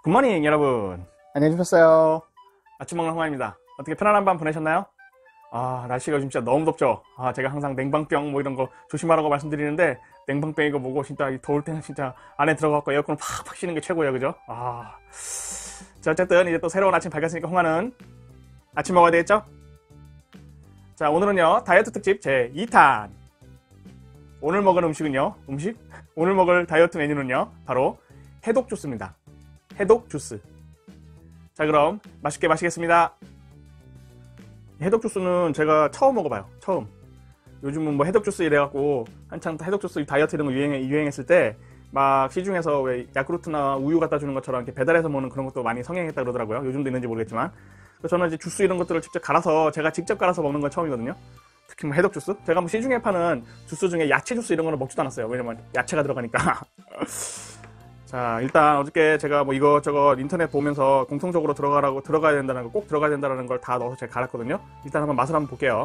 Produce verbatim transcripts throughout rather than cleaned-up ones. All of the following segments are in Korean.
굿모닝 여러분, 안녕히 주셨어요. 아침 먹는 홍아입니다. 어떻게 편안한 밤 보내셨나요? 아, 날씨가 요즘 진짜 너무 덥죠. 아, 제가 항상 냉방병 뭐 이런 거 조심하라고 말씀드리는데, 냉방병이고 뭐고 진짜 이 더울 때는 진짜 안에 들어가고 에어컨을 팍팍 쉬는 게 최고예요, 그죠? 아, 자, 어쨌든 이제 또 새로운 아침 밝았으니까 홍아는 아침 먹어야 되겠죠? 자, 오늘은요 다이어트 특집 제이 탄. 오늘 먹을 음식은요, 음식? 오늘 먹을 다이어트 메뉴는요 바로 해독 주스입니다. 해독 주스. 자, 그럼 맛있게 마시겠습니다. 해독 주스는 제가 처음 먹어봐요. 처음. 요즘은 뭐 해독 주스 이래갖고 한창 해독 주스 다이어트 이런 거 유행, 유행했을 때 막 시중에서 왜 야쿠르트나 우유 갖다 주는 것처럼 이렇게 배달해서 먹는 그런 것도 많이 성행했다 그러더라고요. 요즘도 있는지 모르겠지만. 그래서 저는 이제 주스 이런 것들을 직접 갈아서 제가 직접 갈아서 먹는 건 처음이거든요. 특히 뭐 해독 주스. 제가 뭐 시중에 파는 주스 중에 야채 주스 이런 거는 먹지도 않았어요. 왜냐면 야채가 들어가니까. 자, 일단 어저께 제가 뭐 이것저것 인터넷 보면서 공통적으로 들어가라고 들어가야 된다는 거, 꼭 들어가야 된다는 걸 다 넣어서 제가 갈았거든요. 일단 한번 맛을 한번 볼게요.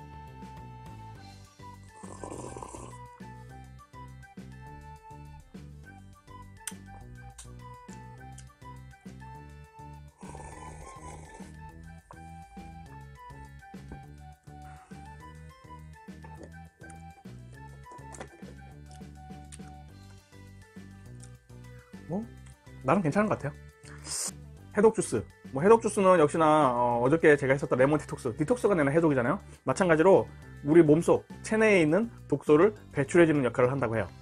뭐 나름 괜찮은 것 같아요. 해독 주스. 뭐 해독 주스는 역시나 어, 어저께 제가 했었던 레몬 디톡스. 디톡스가 내는 해독이잖아요. 마찬가지로 우리 몸속 체내에 있는 독소를 배출해주는 역할을 한다고 해요.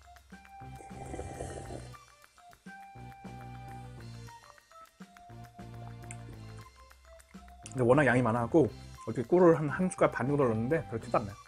근데 워낙 양이 많아갖고 어떻게 꿀을 한, 한 숟갈 반 정도 넣었는데 별 티도 안 나요.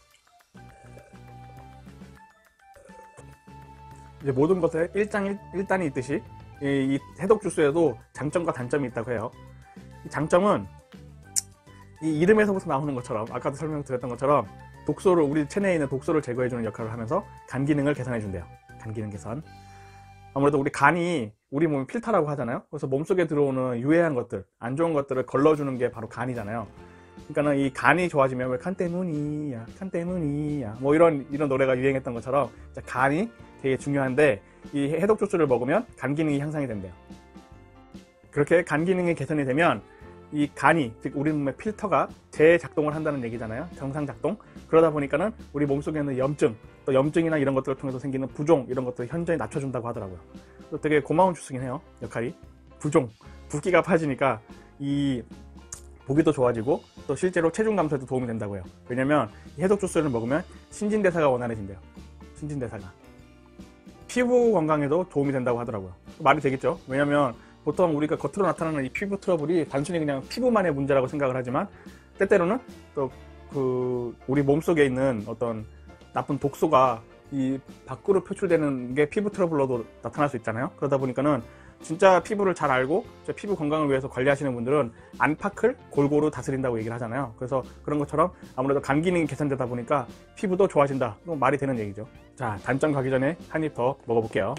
이제 모든 것에 일장 일단이 있듯이 이, 이 해독 주스에도 장점과 단점이 있다고 해요. 이 장점은 이 이름에서부터 나오는 것처럼, 아까도 설명드렸던 것처럼 독소를, 우리 체내에 있는 독소를 제거해주는 역할을 하면서 간 기능을 개선해준대요. 간 기능 개선. 아무래도 우리 간이 우리 몸 필터라고 하잖아요. 그래서 몸속에 들어오는 유해한 것들, 안 좋은 것들을 걸러주는 게 바로 간이잖아요. 그러니까는 이 간이 좋아지면 왜 간 때문이야, 간 때문이야, 뭐 이런 이런 노래가 유행했던 것처럼 간이 되게 중요한데, 이 해독 주스를 먹으면 간 기능이 향상이 된대요. 그렇게 간 기능이 개선이 되면 이 간이, 즉 우리 몸의 필터가 재작동을 한다는 얘기잖아요. 정상 작동. 그러다 보니까는 우리 몸속에 있는 염증, 또 염증이나 이런 것들을 통해서 생기는 부종, 이런 것들을 현저히 낮춰준다고 하더라고요. 또 되게 고마운 주스긴 해요. 역할이. 부종, 붓기가 빠지니까 이 보기도 좋아지고 또 실제로 체중 감소에도 도움이 된다고요. 왜냐면 이 해독 주스를 먹으면 신진대사가 원활해진대요. 신진대사가. 피부 건강에도 도움이 된다고 하더라고요. 말이 되겠죠. 왜냐면 보통 우리가 겉으로 나타나는 이 피부 트러블이 단순히 그냥 피부만의 문제라고 생각을 하지만, 때때로는 또 그 우리 몸속에 있는 어떤 나쁜 독소가 이 밖으로 표출되는 게 피부 트러블로도 나타날 수 있잖아요. 그러다 보니까는 진짜 피부를 잘 알고 피부 건강을 위해서 관리하시는 분들은 안팎을 골고루 다스린다고 얘기를 하잖아요. 그래서 그런 것처럼 아무래도 간 기능이 개선되다 보니까 피부도 좋아진다. 말이 되는 얘기죠. 자, 단점 가기 전에 한 입 더 먹어볼게요.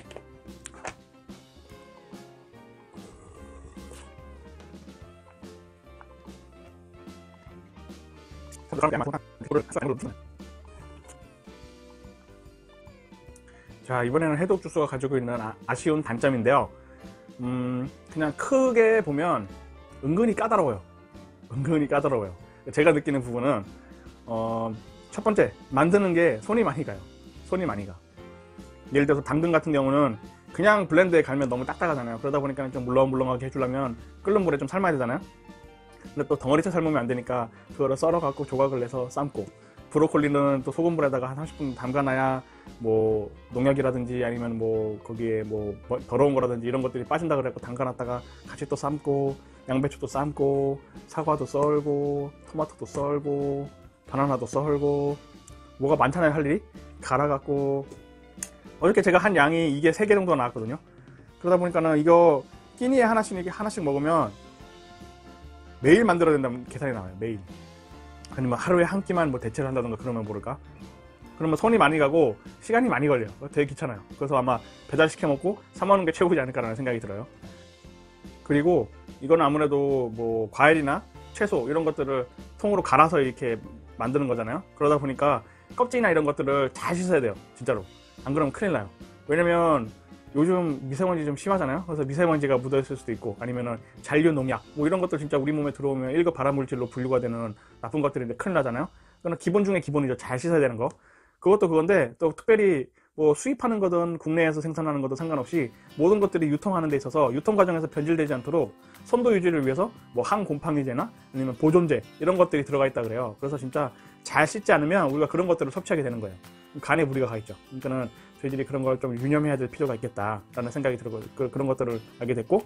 자, 이번에는 해독 주스가 가지고 있는 아, 아쉬운 단점인데요. 음, 그냥 크게 보면 은근히 까다로워요. 은근히 까다로워요. 제가 느끼는 부분은 어, 첫 번째, 만드는 게 손이 많이 가요. 손이 많이 가. 예를 들어서 당근 같은 경우는 그냥 블렌드에 갈면 너무 딱딱하잖아요. 그러다 보니까 좀 물렁물렁하게 해주려면 끓는 물에 좀 삶아야 되잖아요. 근데 또 덩어리째 삶으면 안 되니까 그거를 썰어 갖고 조각을 내서 삶고, 브로콜리는 또 소금물에다가 한 삼십 분 담가놔야 뭐 농약이라든지 아니면 뭐 거기에 뭐 더러운 거라든지 이런 것들이 빠진다 그래갖고 담가놨다가 같이 또 삶고, 양배추도 삶고, 사과도 썰고, 토마토도 썰고, 바나나도 썰고, 뭐가 많잖아요, 할 일이. 갈아갖고. 어저께 제가 한 양이 이게 세 개 정도 나왔거든요. 그러다 보니까는 이거 끼니에 하나씩 하나씩 먹으면 매일 만들어야 된다면 계산이 나와요. 매일. 아니면 하루에 한 끼만 뭐 대체를 한다던가 그러면 모를까? 그러면 손이 많이 가고 시간이 많이 걸려요. 되게 귀찮아요. 그래서 아마 배달시켜 먹고 사 먹는 게 최고지 않을까라는 생각이 들어요. 그리고 이건 아무래도 뭐 과일이나 채소 이런 것들을 통으로 갈아서 이렇게 만드는 거잖아요. 그러다 보니까 껍질이나 이런 것들을 잘 씻어야 돼요. 진짜로. 안 그러면 큰일 나요. 왜냐면 요즘 미세먼지 좀 심하잖아요. 그래서 미세먼지가 묻어있을 수도 있고, 아니면은 잔류 농약 뭐 이런 것들 진짜 우리 몸에 들어오면 일 급 발암물질로 분류가 되는 나쁜 것들인데 큰일 나잖아요. 그거는 기본 중에 기본이죠. 잘 씻어야 되는 거. 그것도 그건데, 또 특별히 뭐 수입하는 거든 국내에서 생산하는 거든 상관없이 모든 것들이 유통하는 데 있어서 유통 과정에서 변질되지 않도록 선도 유지를 위해서 뭐 항곰팡이제나 아니면 보존제 이런 것들이 들어가 있다 그래요. 그래서 진짜 잘 씻지 않으면 우리가 그런 것들을 섭취하게 되는 거예요. 간에 무리가 가 있죠. 그러니까는 저희들이 그런 걸 좀 유념해야 될 필요가 있겠다라는 생각이 들고 그, 그런 것들을 알게 됐고,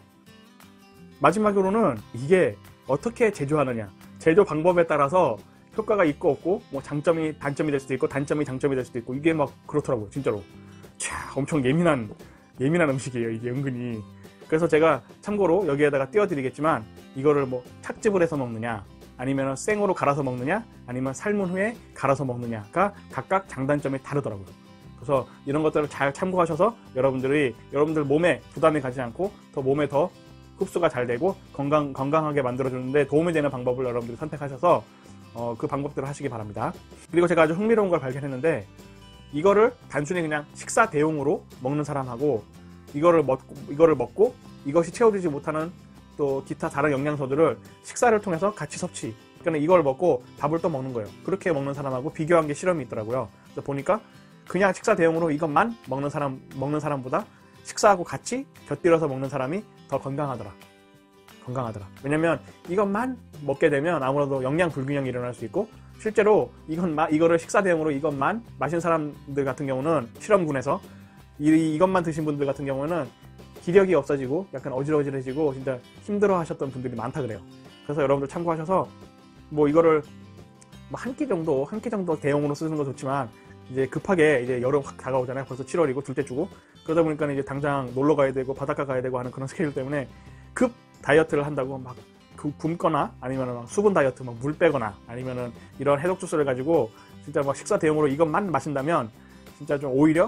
마지막으로는 이게 어떻게 제조하느냐, 제조 방법에 따라서 효과가 있고 없고, 뭐 장점이 단점이 될 수도 있고 단점이 장점이 될 수도 있고, 이게 막 그렇더라고요. 진짜로 차, 엄청 예민한 예민한 음식이에요 이게 은근히. 그래서 제가 참고로 여기에다가 띄워드리겠지만, 이거를 뭐 탁즙을 해서 먹느냐, 아니면 생으로 갈아서 먹느냐, 아니면 삶은 후에 갈아서 먹느냐가 각각 장단점이 다르더라고요. 그래서 이런 것들을 잘 참고하셔서 여러분들이 여러분들 몸에 부담이 가지 않고 더 몸에 더 흡수가 잘 되고 건강, 건강하게 만들어주는데 도움이 되는 방법을 여러분들이 선택하셔서 어, 그 방법들을 하시기 바랍니다. 그리고 제가 아주 흥미로운 걸 발견했는데, 이거를 단순히 그냥 식사 대용으로 먹는 사람하고, 이거를 먹고, 이거를 먹고 이것이 채워지지 못하는 또 기타 다른 영양소들을 식사를 통해서 같이 섭취, 그러니까 이걸 먹고 밥을 또 먹는 거예요. 그렇게 먹는 사람하고 비교한 게 실험이 있더라고요. 그래서 보니까 그냥 식사 대용으로 이것만 먹는 사람, 먹는 사람보다 식사하고 같이 곁들여서 먹는 사람이 더 건강하더라. 건강하더라. 왜냐면 이것만 먹게 되면 아무래도 영양 불균형이 일어날 수 있고, 실제로 이건 이거를 식사 대용으로 이것만 마신 사람들 같은 경우는 실험군에서 이, 이것만 드신 분들 같은 경우는 기력이 없어지고 약간 어지러워지고 진짜 힘들어 하셨던 분들이 많다 그래요. 그래서 여러분들 참고하셔서 뭐 이거를 뭐 한 끼 정도 한 끼 정도 대용으로 쓰는 거 좋지만, 이제 급하게 이제 여름 확 다가오잖아요. 벌써 칠월이고 둘째 주고, 그러다 보니까 이제 당장 놀러 가야 되고 바닷가 가야 되고 하는 그런 스케줄 때문에 급 다이어트를 한다고 막 굶거나, 아니면 막 수분 다이어트 막 물 빼거나, 아니면은 이런 해독 주스를 가지고 진짜 막 식사 대용으로 이것만 마신다면 진짜 좀 오히려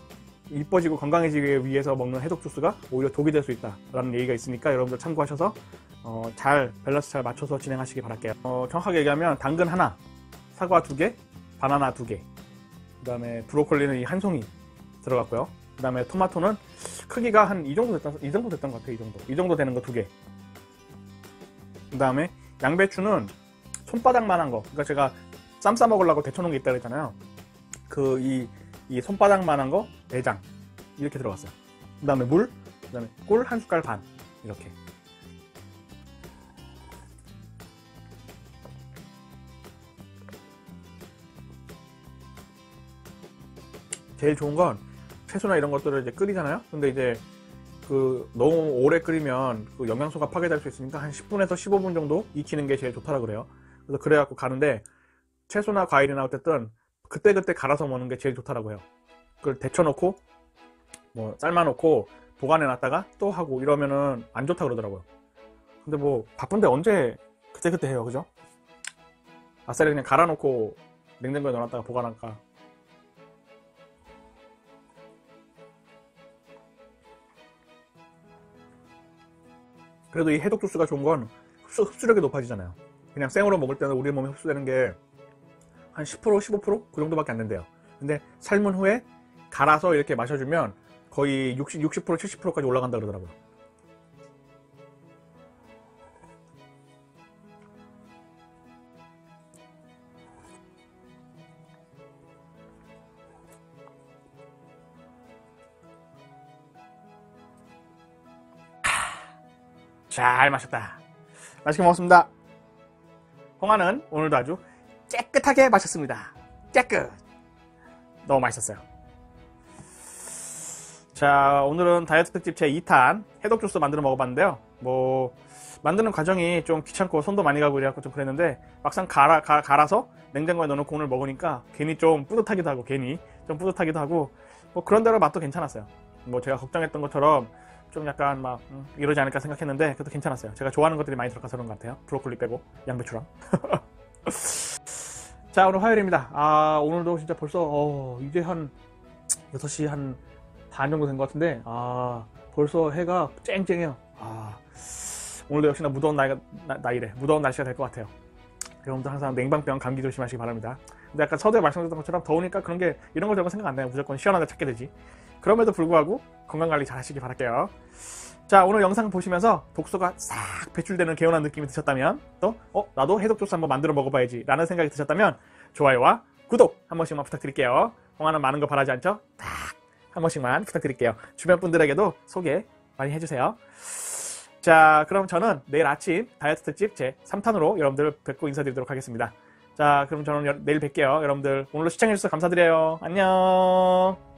이뻐지고 건강해지기 위해서 먹는 해독 주스가 오히려 독이 될 수 있다라는 얘기가 있으니까 여러분들 참고하셔서 어, 잘 밸런스 잘 맞춰서 진행하시기 바랄게요. 어, 정확하게 얘기하면 당근 하나, 사과 두 개, 바나나 두 개, 그 다음에 브로콜리는 이 한 송이 들어갔고요. 그 다음에 토마토는 크기가 한 이 정도 됐던, 이 정도 됐던 것 같아요. 이 정도. 이 정도 되는 거 두 개. 그 다음에 양배추는 손바닥만한 거. 그러니까 제가 쌈 싸 먹으려고 데쳐놓은 게 있다 그랬잖아요. 그, 이, 이 손바닥만한 거 네 장. 이렇게 들어갔어요. 그 다음에 물, 그 다음에 꿀 한 숟갈 반. 이렇게. 제일 좋은 건 채소나 이런 것들을 이제 끓이잖아요. 근데 이제 그 너무 오래 끓이면 그 영양소가 파괴될 수 있으니까 한 십 분에서 십오 분 정도 익히는 게 제일 좋다고 그래요. 그래서 그래갖고 가는데, 채소나 과일이나 어쨌든 그때그때 갈아서 먹는 게 제일 좋다고 해요. 그걸 데쳐놓고 뭐 삶아놓고 보관해놨다가 또 하고 이러면은 안 좋다 그러더라고요. 근데 뭐 바쁜데 언제 그때그때 해요, 그죠? 아싸리 그냥 갈아놓고 냉장고에 넣어놨다가 보관할까. 그래도 이 해독 주스가 좋은 건 흡수, 흡수력이 높아지잖아요. 그냥 생으로 먹을 때는 우리 몸에 흡수되는 게 한 십 퍼센트, 십오 퍼센트 그 정도밖에 안 된대요. 근데 삶은 후에 갈아서 이렇게 마셔주면 거의 육십, 육십 퍼센트, 칠십 퍼센트까지 올라간다 그러더라고요. 잘 마셨다. 맛있게 먹었습니다. 홍화는 오늘도 아주 깨끗하게 마셨습니다. 깨끗. 너무 맛있었어요. 자, 오늘은 다이어트 특집 제이 탄 해독 주스 만들어 먹어봤는데요. 뭐 만드는 과정이 좀 귀찮고 손도 많이 가고 이래갖고 좀 그랬는데, 막상 갈아, 가, 갈아서 냉장고에 넣어놓고 오늘 먹으니까 괜히 좀 뿌듯하기도 하고 괜히 좀 뿌듯하기도 하고, 뭐 그런 대로 맛도 괜찮았어요. 뭐 제가 걱정했던 것처럼 좀 약간 막 음, 이러지 않을까 생각했는데 그래도 괜찮았어요. 제가 좋아하는 것들이 많이 들어가서 그런 것 같아요. 브로콜리 빼고 양배추랑. 자, 오늘 화요일입니다. 아, 오늘도 진짜 벌써 어, 이제 한 여섯 시 한 반 정도 된 것 같은데, 아, 벌써 해가 쨍쨍해요. 아, 오늘도 역시나 무더운 나이가, 나, 나이래 무더운 날씨가 될 것 같아요. 여러분들 항상 냉방병, 감기 조심하시기 바랍니다. 근데 아까 서두에 말씀드렸던 것처럼 더우니까 그런 게 이런 거 저런 거 생각 안 나요. 무조건 시원하게 찾게 되지. 그럼에도 불구하고 건강관리 잘 하시기 바랄게요. 자, 오늘 영상 보시면서 독소가 싹 배출되는 개운한 느낌이 드셨다면, 또 어? 나도 해독 주스 한번 만들어 먹어봐야지 라는 생각이 드셨다면 좋아요와 구독 한 번씩만 부탁드릴게요. 홍하는 많은 거 바라지 않죠? 딱 한 번씩만 부탁드릴게요. 주변 분들에게도 소개 많이 해주세요. 자, 그럼 저는 내일 아침 다이어트 특집 제삼 탄으로 여러분들 뵙고 인사드리도록 하겠습니다. 자, 그럼 저는 내일 뵐게요. 여러분들 오늘도 시청해주셔서 감사드려요. 안녕.